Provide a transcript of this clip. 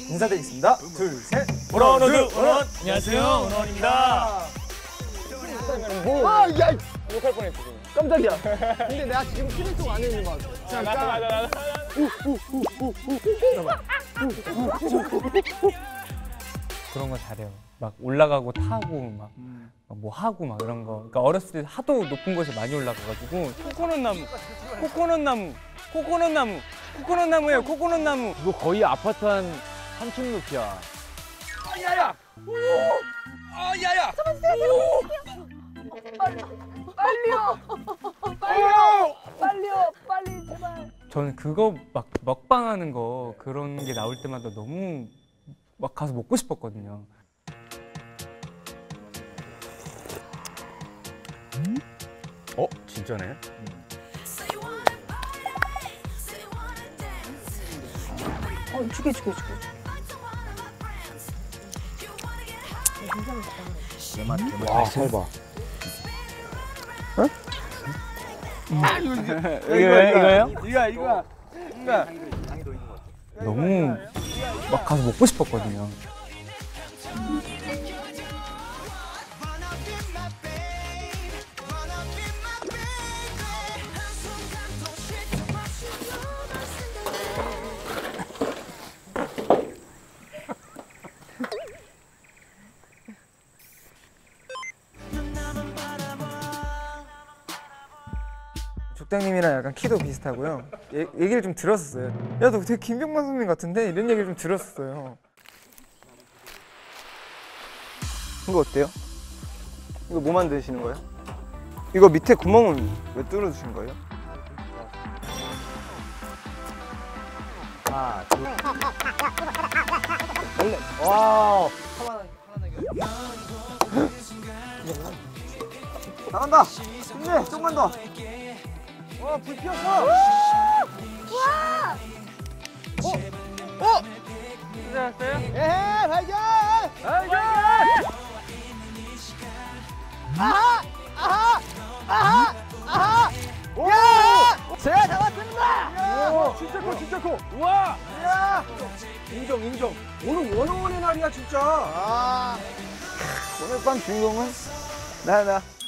인사드리겠습니다. 둘, 셋. 원어원어드 원어원. 안녕하세요, 원어원입니다. 야! 욕할 뻔했지 지금. 깜짝이야. 근데 내가 지금 TV 속 안에 있는 거 같아. 잠깐. 나도. 그런 거 잘해요. 막 올라가고 타고 막 뭐 하고 막 이런 거. 그러니까 어렸을 때 하도 높은 곳에 많이 올라가가지고 코코넛나무예요. 코코넛나무. 이거 거의 아파트 한 3층 높이야. 야야! 야야! 빨리 제발. 저는 그거 막 먹방하는 거 그런 게 나올 때마다 너무 막 가서 먹고 싶었거든요. 진짜네. 죽여. 와, 살 봐. 이거예요? 이거야. 너무 막 가서 먹고 싶었거든요. 족장님이랑 약간 키도 비슷하고요. 얘기를 좀 들었었어요. 야, 너 되게 김병만 선배님 같은데? 이런 얘기를 좀 들었었어요. 이거 어때요? 이거 뭐 만드시는 거예요? 이거 밑에 구멍은 왜 뚫어주신 거예요? 하나, 둘. 와. 나간다! 힘내! 좀만 더! 와, 불 피웠어! 와! 찾아왔어요? 에헤! 발견! 아하! 야! 제가 잡았습니다! 오, 진짜 커! 우와! 야! 인정. 오늘 원어원의 날이야, 진짜! 오늘 밤 주인공은 나야.